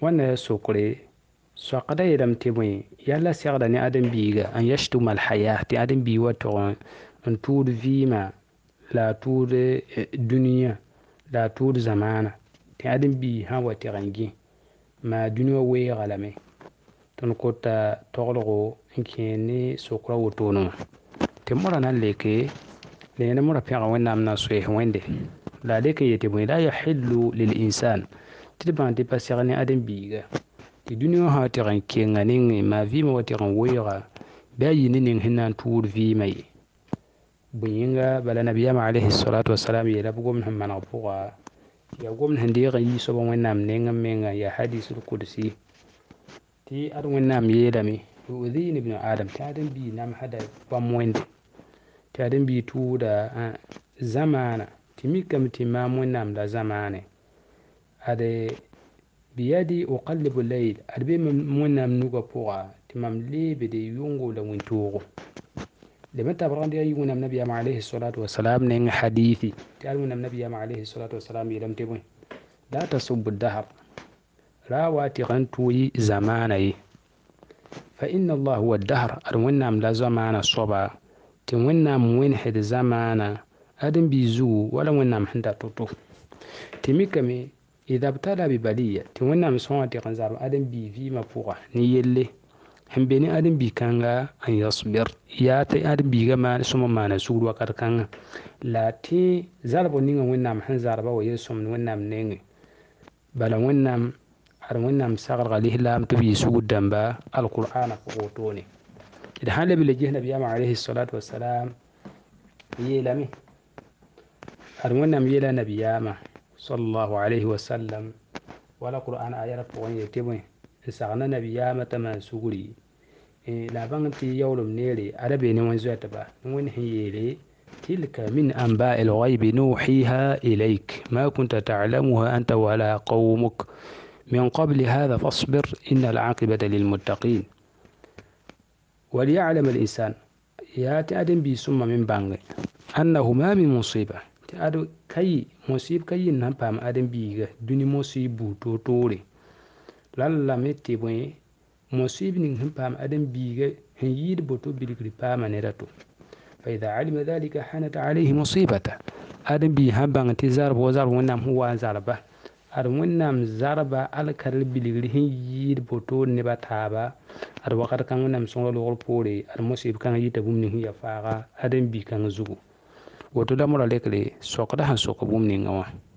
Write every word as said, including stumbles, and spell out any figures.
wannan sokore sokada yedam tibwe yalla segda ni adam biiga an yashtum al hayah ti adam bi wato an tuud vima la tuud duniya la tuud zamana ti adam bi ha wati rangi ma duniya weega lame ton kota toglogo nkeni sokra wotono te mora nan leke le na mora pega wennam na soye wende la leke yete bwe la yahillu lil insan ti ban ti pasirani adam biiga ti duniya ha ti ran kenga ning ma vima wati ran weega bayi ni ning hinan tuud vima yi buyinga bala nabiyama alayhi salatu wassalam yela bugum ham mana puga ya gom hande ga yi so bon wennam nenga menga ya hadisul qudsi ti ad wennam yela mi udhini ibn adam ta adam bi nam hada bam wende ta adam bi tuuda zamana timikam timam wennam da zamane ade biyadi uqallibu al-layl adbe wennam nuga puga timam lebe de yungo la wintugo لما تبران دي أيون النبي عليه الصلاة والسلام نين حديثي تعلمون النبي عليه الصلاة والسلام يلم تبوي لا تصب الدهر لا واتغن توي زماني فإن الله هو الدهر أرونا لا زمان الصبا تمنا من حد زمان أدم بيزو ولا ونا محندا توتو تميكمي إذا ابتلى ببلية تمنا مسوان تغنزار أدم بي في مفوقة نيلي هم بني آدم بيكانغا أن يصبر يا تي آدم بيغا ما سوما ما نسول وقت كانغا لا تي زاربو نيغا وينام حن زاربا ويسوم وينام نيغا بلا وينام har wẽnnaam sagr galih laam tɩ b yɩ sugd dãmba alqur'ana pʋgʋ d sãn le bɩ ges nabiyaam alayhi salatu wasalam yeelame ad wẽnnaam yeela nabiyaamã sallallahu alayhi wasallam wala qur'an ayara pʋgẽ yetɩ tɩ bõe n sagna nabiyaamã t'a maan sugri la bãng tɩ yaoolem neere ada bee ne wẽn zoɛtba ne wẽnd sẽn yeele تلك من أنباء الغيب نوحيها إليك ما كنت تعلمها أنت ولا قومك من قبل هذا فاصبر إن العاقبة للمتقين وليعلم الإنسان يا تأدم بي ثم من بانغ أنه ما من مصيبة تأدو كي مصيب كي نبام أدم بي دوني مصيب توتوري لالا متبوي مصيب نبام أدم بي هيد بوتو بلغري باما نراتو فإذا علم ذلك حانت عليه مصيبته أدم بي هبان تزارب وزارب ونام هو زاربه ad wẽnnaam zarba alkarl bilgr sẽn yɩɩd botoor nebã taaba ad wakat kãng wẽnnaam sõngda logr poore ad mosɩb kãng yɩta bũmb ning sẽn ya faaga ad n bi kãng zugu woto la mora lekre sokda sẽn sok bũmb ninga wã